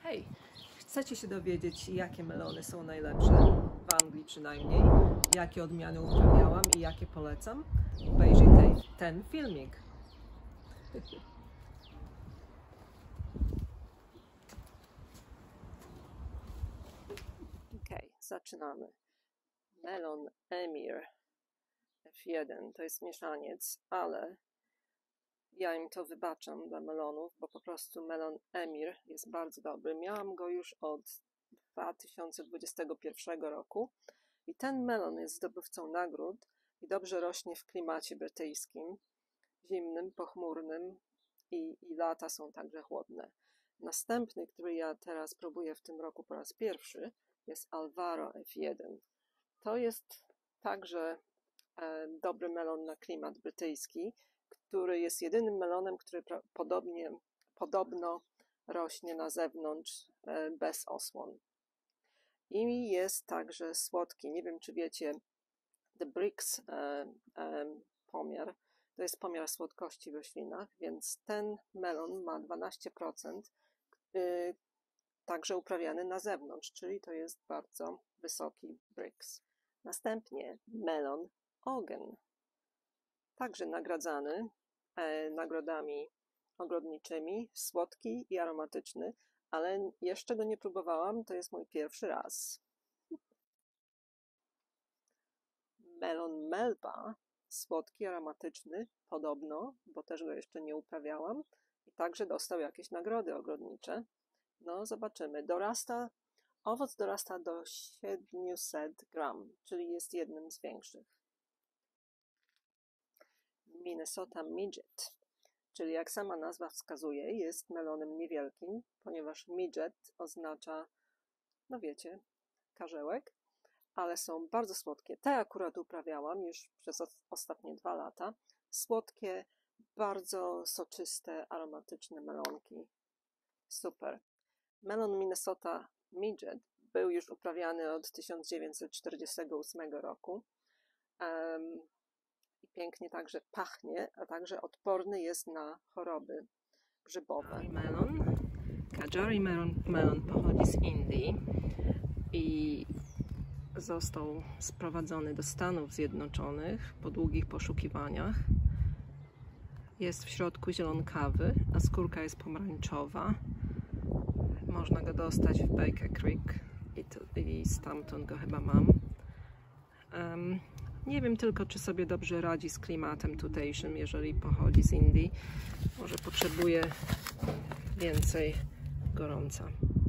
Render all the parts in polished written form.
Hej, chcecie się dowiedzieć, jakie melony są najlepsze, w Anglii przynajmniej, jakie odmiany uprawiałam i jakie polecam? Obejrzyj ten filmik. Ok, zaczynamy. Melon Emir F1 to jest mieszaniec, ale ja im to wybaczam dla melonów, bo po prostu melon Emir jest bardzo dobry. Miałam go już od 2021 roku i ten melon jest zdobywcą nagród i dobrze rośnie w klimacie brytyjskim, zimnym, pochmurnym i lata są także chłodne. Następny, który ja teraz próbuję w tym roku po raz pierwszy, jest Alvaro F1. To jest także dobry melon na klimat brytyjski, który jest jedynym melonem, który podobno rośnie na zewnątrz bez osłon. I jest także słodki. Nie wiem, czy wiecie, The Brix pomiar, to jest pomiar słodkości w roślinach, więc ten melon ma 12%, także uprawiany na zewnątrz, czyli to jest bardzo wysoki Brix. Następnie melon Ogen, także nagradzany nagrodami ogrodniczymi, słodki i aromatyczny, ale jeszcze go nie próbowałam, to jest mój pierwszy raz. Melon Melba, słodki, aromatyczny, podobno, bo też go jeszcze nie uprawiałam i także dostał jakieś nagrody ogrodnicze. No, zobaczymy. Owoc dorasta do 700 gram, czyli jest jednym z większych. Minnesota Midget, czyli jak sama nazwa wskazuje, jest melonem niewielkim, ponieważ midget oznacza, no wiecie, karzełek, ale są bardzo słodkie. Te akurat uprawiałam już przez ostatnie 2 lata. Słodkie, bardzo soczyste, aromatyczne melonki. Super. Melon Minnesota Midget był już uprawiany od 1948 roku. I pięknie także pachnie, a także odporny jest na choroby grzybowe. Kajari melon pochodzi z Indii i został sprowadzony do Stanów Zjednoczonych po długich poszukiwaniach. Jest w środku zielonkawy, a skórka jest pomarańczowa. Można go dostać w Baker Creek i stamtąd go chyba mam. Nie wiem tylko, czy sobie dobrze radzi z klimatem tutejszym, jeżeli pochodzi z Indii. Może potrzebuje więcej gorąca.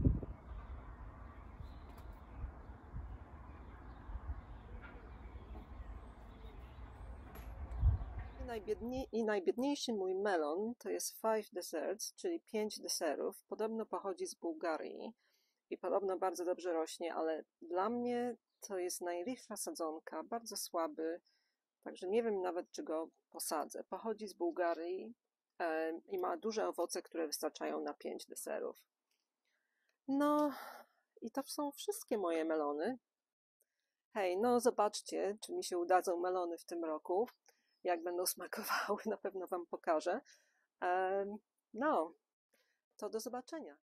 I najbiedniejszy mój melon to jest 5 desserts, czyli 5 deserów. Podobno pochodzi z Bułgarii i podobno bardzo dobrze rośnie, ale dla mnie to jest najlichsza sadzonka, bardzo słaby, także nie wiem nawet, czy go posadzę. Pochodzi z Bułgarii i ma duże owoce, które wystarczają na 5 deserów. No i to są wszystkie moje melony. Hej, no zobaczcie, czy mi się udadzą melony w tym roku. Jak będą smakowały, na pewno wam pokażę. No, to do zobaczenia.